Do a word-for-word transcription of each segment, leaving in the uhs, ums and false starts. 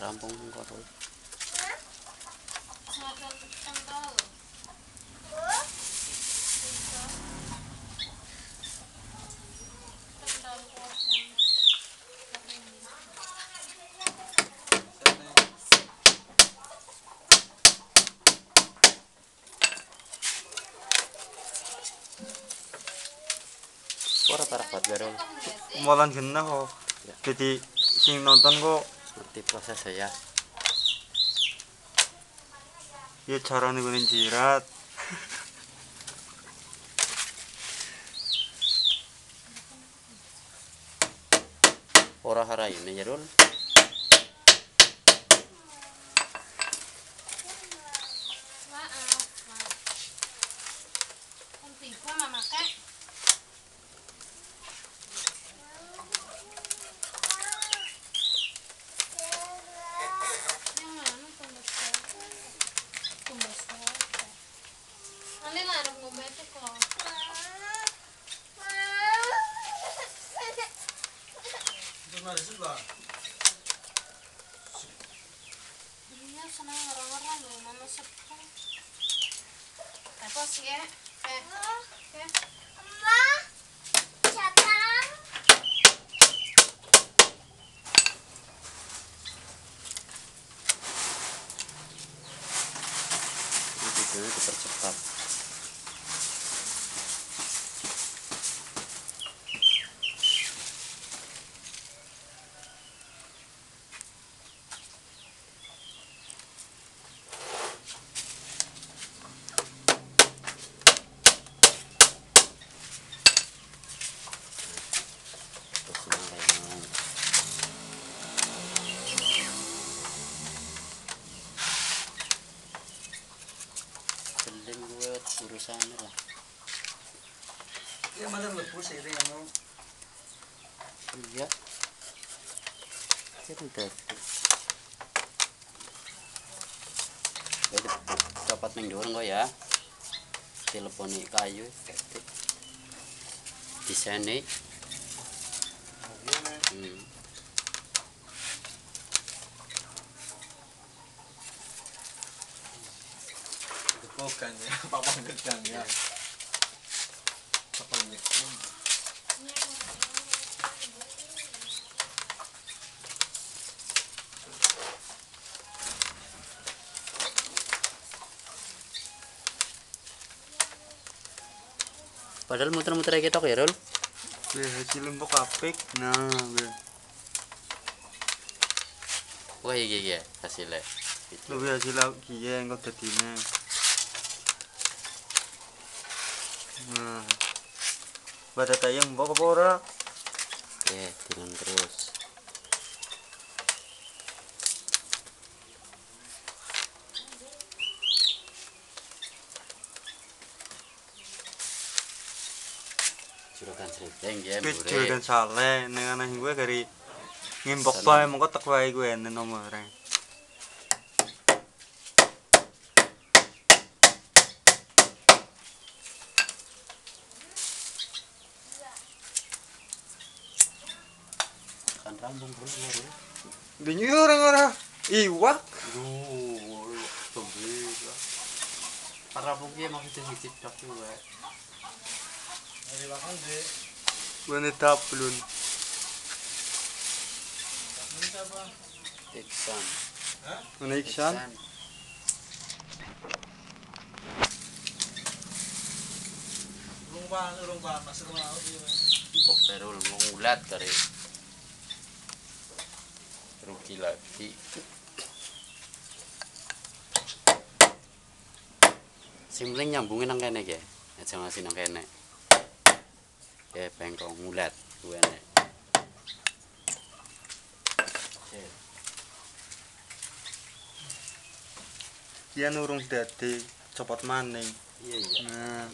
rampung karo. Ora tarapat garol. Molan genah kok. Jadi sing nonton kok Ngerti proses ya. ya carane ngene jirat. Ora harai ini ya, Dul. Iya, senang orang-orang loh, mama sepuh. Apa sih ya? Eh, eh. Mama, catang. Ini videonya dipercepat. Keling gue urusannya lah. Ya mana lebus ini yang Iya. Cerita. Jadi dapat neng dorong kok ya. Teleponi kayu, ketik. Desainnya. Hmm. bukan ya, papang gedang ya. Papang gedang. Padahal muter-muter aja ketok ya, Rul. Weh, hasil lembok apik. Nah, weh. Wah, iya iya hasilnya. Luwih hasil lagi ya engko dadine. Nah. Badat ayam mbok apa ora? Oke, dengan terus. Juragan Sripeng ya, Wis Mbure. juragan saleh ning aneh gue dari ngimbok bae mengko tek wae gue ene nomore. Kan rambung bro, bro. Dinyu ora-ora. Iwak. Duh, tembik. Para mungkin maksudnya ngicip dak juga. Dari belakang deh. Bone taplun. Iksan. Hah? Bone iksan. Urung pan, urung panas mau iki. Kok perul ngulat dari rugi lagi. Simpling nyambungin nang kene ge. Aja ngasih nang kene. Ya bengkong ngulat kuwene. Yen urung dadi copot maning. Iya iya. Nah.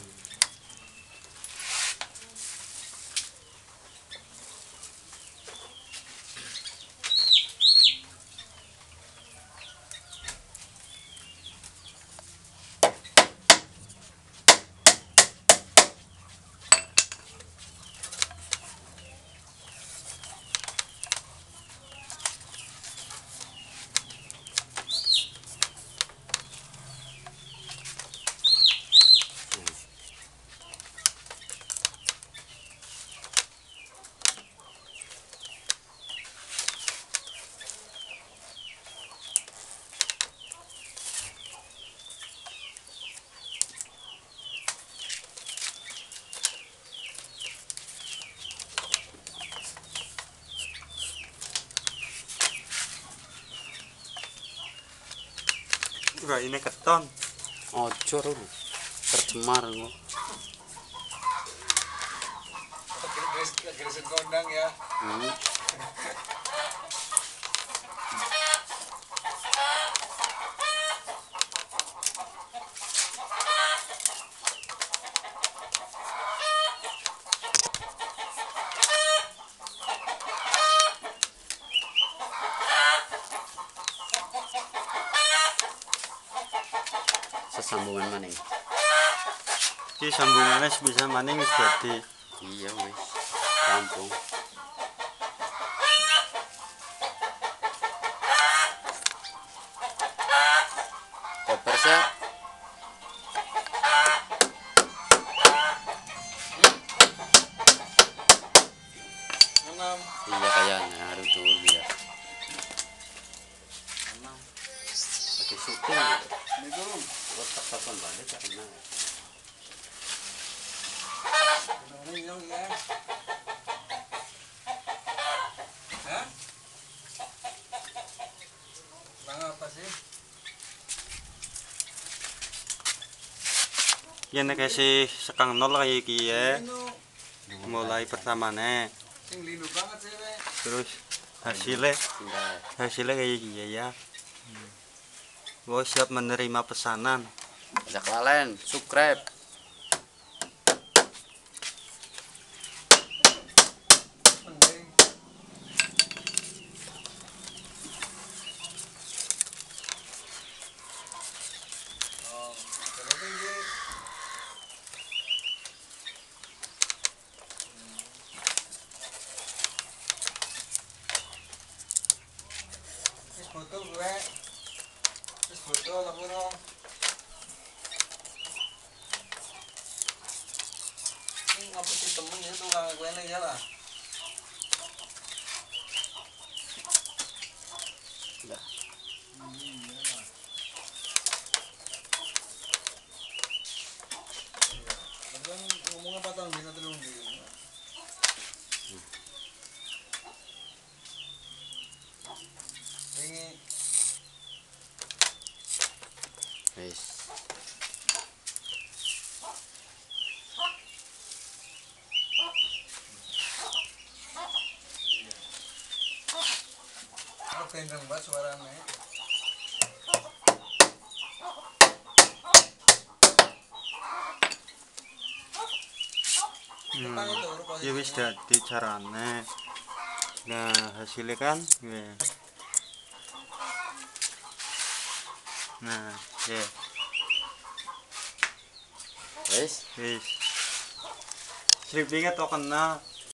Enggak, ini keton. Ojo dulu. Tercemar kok. Gerisin kondang ya. Hmm. Sesambungan maning. Iki sambungannya sebisa maning wis dadi. Iya wis. Rampung. Koper sih. Enam. Iya kayaknya harus dulu ya. Pakai syuting gitu. Itu. Otak kapan balik karena Ini yang ya. Hah? Bang apa sih? Ya nek kasih sekang nol kayak iki ya. Linu. Mulai pertamane Sing linu banget sih, we. terus hasilnya tinggal hasilnya kayak gini ya. Gue siap menerima pesanan. ajak lalen, subscribe. Mending. Oh, terus tinggi. Wis botol gue. Wis botol aku dong. Ini ngapa sih temen ya tuh kakak gue nih ya lah. Udah. Kan ngomongnya patang dina telung dina. Ini Wis. apa kenceng banget suaranya. Hmm. Depan itu rupanya. Ya wis dadi carane. Nah, hasilnya kan ya. Nah, ya Wis. wis. Strippingnya to kena